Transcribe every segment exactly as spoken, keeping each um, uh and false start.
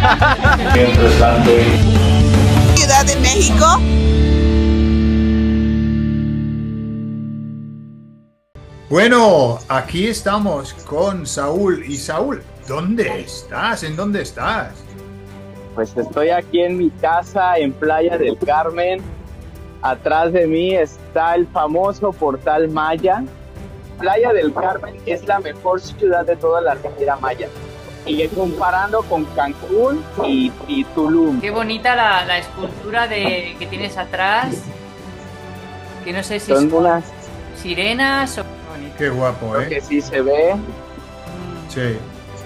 Mientras tanto, Ciudad de México. Bueno, aquí estamos con Saúl. Y Saúl, ¿dónde estás? ¿En dónde estás? Pues estoy aquí en mi casa en Playa del Carmen. Atrás de mí está el famoso Portal Maya. Playa del Carmen es la mejor ciudad de toda la Riviera Maya. Y comparando con Cancún y, y Tulum. Qué bonita la, la escultura de, que tienes atrás. Que no sé si son es unas sirenas o... Qué guapo, Creo ¿eh? que sí se ve. Sí.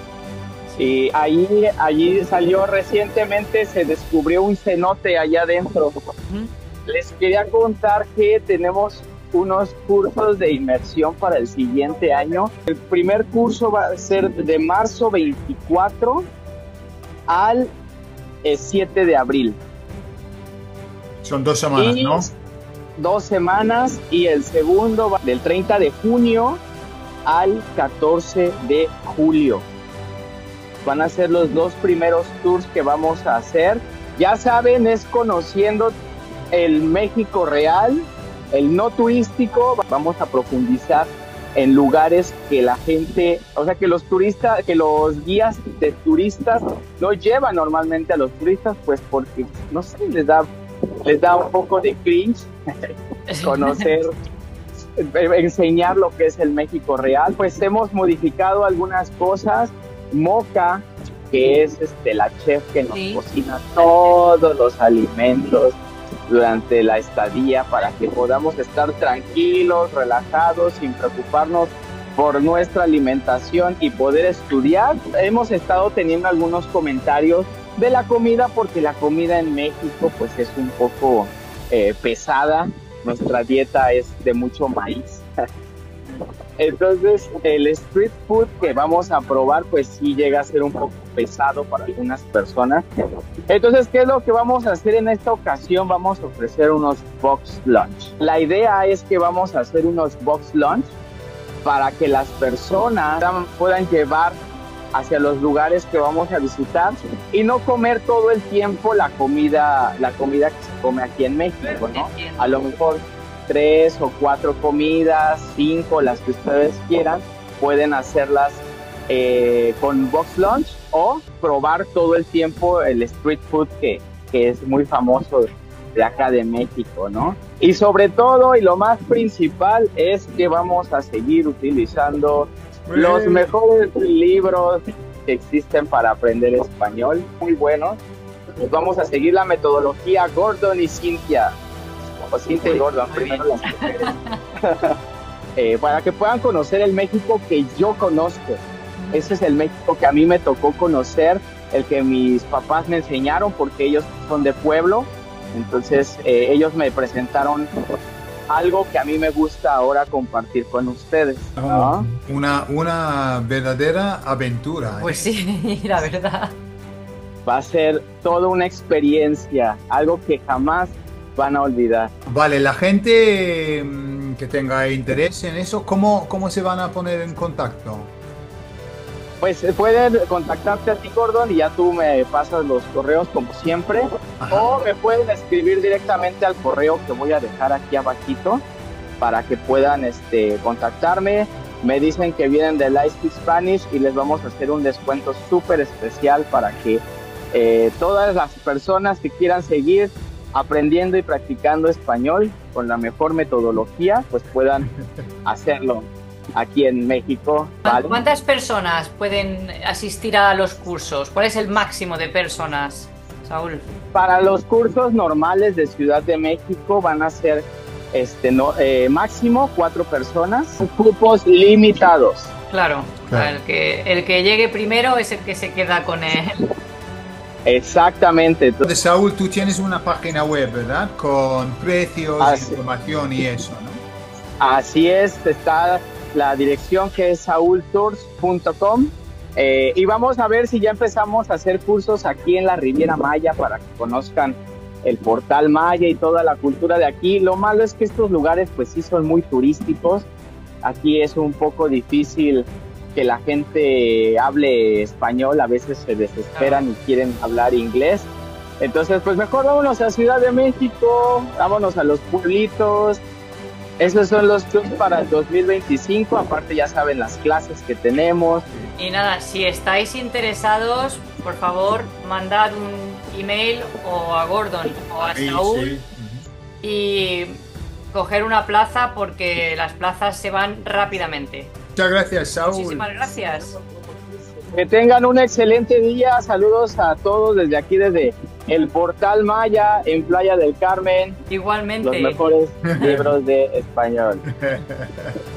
Y ahí, allí salió recientemente, se descubrió un cenote allá adentro. Les quería contar que tenemos unos cursos de inmersión para el siguiente año. El primer curso va a ser de marzo veinticuatro al eh, siete de abril. Son dos semanas, Y ¿no? Dos semanas, y el segundo va del treinta de junio al catorce de julio. Van a ser los dos primeros tours que vamos a hacer. Ya saben, es conociendo el México real, el no turístico. Vamos a profundizar en lugares que la gente, o sea, que los turistas, que los guías de turistas no llevan normalmente a los turistas, pues porque, no sé, les da, les da un poco de cringe conocer, enseñar lo que es el México real. Pues hemos modificado algunas cosas. Moca, que es este, la chef que nos Sí. cocina todos los alimentos durante la estadía para que podamos estar tranquilos, relajados, sin preocuparnos por nuestra alimentación y poder estudiar. Hemos estado teniendo algunos comentarios de la comida, porque la comida en México pues es un poco eh, pesada. Nuestra dieta es de mucho maíz. Entonces el street food que vamos a probar pues sí llega a ser un poco pesado para algunas personas. Entonces, ¿qué es lo que vamos a hacer en esta ocasión? Vamos a ofrecer unos box lunch. La idea es que vamos a hacer unos box lunch para que las personas puedan llevar hacia los lugares que vamos a visitar y no comer todo el tiempo la comida, la comida que se come aquí en México, ¿no? A lo mejor tres o cuatro comidas, cinco, las que ustedes quieran, pueden hacerlas eh, con box lunch, o probar todo el tiempo el street food que, que es muy famoso de acá de México, ¿no? Y sobre todo, y lo más principal, es que vamos a seguir utilizando los mejores libros que existen para aprender español, muy buenos. Pues vamos a seguir la metodología Gordon y Cynthia. O Cintia y Gordon, primero las mujeres. eh, para que puedan conocer el México que yo conozco. Ese es el México que a mí me tocó conocer, el que mis papás me enseñaron, porque ellos son de pueblo. Entonces eh, ellos me presentaron algo que a mí me gusta ahora compartir con ustedes, ¿no? Una, una verdadera aventura, ¿eh? Pues sí, la verdad. Va a ser toda una experiencia, algo que jamás van a olvidar. Vale, la gente mm, que tenga interés en eso, ¿cómo, cómo se van a poner en contacto? Pues pueden contactarte a ti, Gordon, y ya tú me pasas los correos como siempre. Ajá. O me pueden escribir directamente al correo que voy a dejar aquí abajito para que puedan este, contactarme. Me dicen que vienen de I Speak Spanish y les vamos a hacer un descuento súper especial para que eh, todas las personas que quieran seguir aprendiendo y practicando español con la mejor metodología, pues puedan hacerlo aquí en México, ¿vale? ¿Cuántas personas pueden asistir a los cursos? ¿Cuál es el máximo de personas, Saúl? Para los cursos normales de Ciudad de México van a ser este, no, eh, máximo cuatro personas, cupos limitados. Claro, Claro. El, que, el que llegue primero es el que se queda con él. Exactamente. De Saúl, tú tienes una página web, ¿verdad? Con precios, Así. información y eso, ¿no? Así es, está la dirección, que es saúl tours punto com, eh, y vamos a ver si ya empezamos a hacer cursos aquí en la Riviera Maya para que conozcan el Portal Maya y toda la cultura de aquí. Lo malo es que estos lugares pues sí son muy turísticos. Aquí es un poco difícil que la gente hable español, a veces se desesperan y quieren hablar inglés. Entonces, pues mejor vámonos a Ciudad de México, vámonos a los pueblitos. Esos son los clubs para el dos mil veinticinco, aparte ya saben las clases que tenemos. Y nada, si estáis interesados, por favor, mandad un email o a Gordon o a Ahí, Saúl sí. y coger una plaza porque las plazas se van rápidamente. Muchas gracias, Saúl. Muchísimas gracias. Que tengan un excelente día. Saludos a todos desde aquí, desde el Portal Maya en Playa del Carmen. Igualmente. Los mejores libros de español.